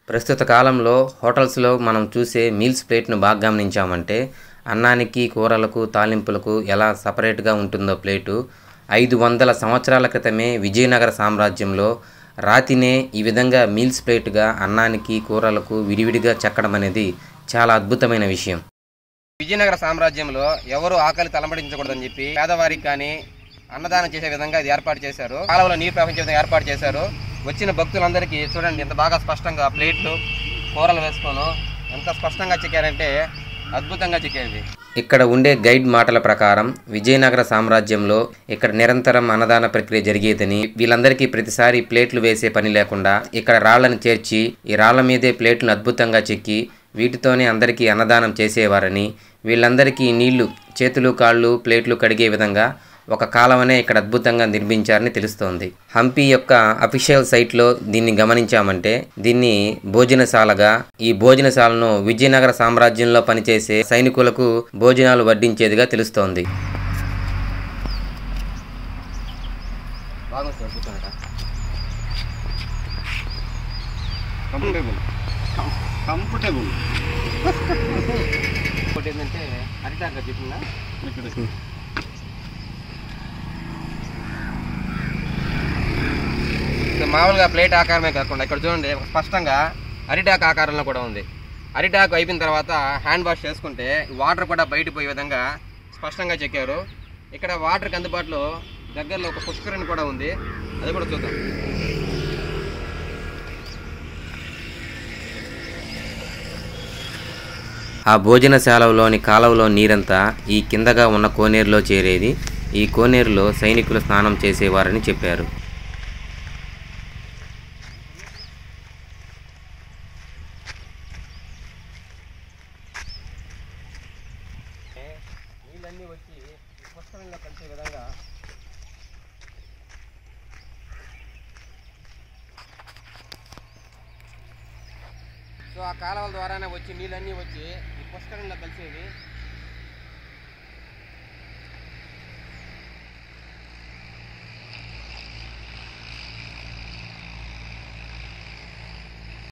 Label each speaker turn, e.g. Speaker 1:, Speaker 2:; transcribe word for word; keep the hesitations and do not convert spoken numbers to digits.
Speaker 1: ప్రస్తుత కాలంలో హోటల్స్లో మనం చూసే మీల్స్ ప్లేట్ను బాగా గమనించామంటే అన్నానికి, కూరలకు, తాలింపులకు ఎలా సపరేట్గా ఉంటుందో ప్లేటు ఐదు వందల సంవత్సరాల క్రితమే విజయనగర సామ్రాజ్యంలో రాతినే ఈ విధంగా మీల్స్ ప్లేట్గా అన్నానికి, కూరలకు విడివిడిగా చెక్కడం అనేది చాలా అద్భుతమైన విషయం. విజయనగర సామ్రాజ్యంలో ఎవరు ఆకలి తలమడించకూడదని చెప్పి పేదవారికి కానీ అన్నదానం చేసే విధంగా ఇది ఏర్పాటు చేశారు. కాలంలో నీరు ప్రవహించే విధంగా ఏర్పాటు చేశారు. వచ్చిన భక్తులందరికీ చూడండి ఎంత బాగా స్పష్టంగా ప్లేట్లు కూరలు వేసుకోను ఎంత స్పష్టంగా చెక్కారంటే అద్భుతంగా చెక్కేది. ఇక్కడ ఉండే గైడ్ మాటల ప్రకారం విజయనగర సామ్రాజ్యంలో ఇక్కడ నిరంతరం అన్నదాన ప్రక్రియ జరిగేదని, వీళ్ళందరికీ ప్రతిసారి ప్లేట్లు వేసే పని లేకుండా ఇక్కడ రాళ్లను చేర్చి ఈ రాళ్ల మీదే ప్లేట్లను అద్భుతంగా చెక్కి వీటితోనే అందరికీ అన్నదానం చేసేవారని, వీళ్ళందరికీ నీళ్లు చేతులు కాళ్ళు ప్లేట్లు కడిగే విధంగా ఒక కాలవనే ఇక్కడ అద్భుతంగా నిర్మించారని తెలుస్తోంది. హంపి యొక్క అఫీషియల్ సైట్లో దీన్ని గమనించామంటే దీన్ని భోజనశాలగా, ఈ భోజనశాలను విజయనగర సామ్రాజ్యంలో పనిచేసే సైనికులకు భోజనాలు వడ్డించేదిగా తెలుస్తోంది.
Speaker 2: కంఫర్టబుల్
Speaker 1: ఇంకోటి ఏంటంటే అరిటాక చెప్పిందా మామూలుగా ప్లేట్ ఆకారమే కాకుండా ఇక్కడ చూడండి స్పష్టంగా అరిటాకు ఆకారంలో కూడా ఉంది. అరిటాకు అయిపోయిన తర్వాత హ్యాండ్ వాష్ చేసుకుంటే వాటర్ కూడా బయట పోయే విధంగా స్పష్టంగా చెక్కారు. ఇక్కడ వాటర్కి అందుబాటులో దగ్గరలో ఒక పుష్కరిణి కూడా ఉంది, అది కూడా చూద్దాం. ఆ భోజనశాలలోని కాలువలో నీరంతా ఈ కిందగా ఉన్న కోనేరులో చేరేది. ఈ కోనేరులో సైనికులు స్నానం చేసేవారని చెప్పారు. నీళ్ళన్నీ వచ్చి పుష్కరంలో కలిసే విధంగా సో ఆ కాలువల ద్వారానే వచ్చి నీళ్ళన్నీ వచ్చి ఈ పుష్కరంలో కలిసేవి.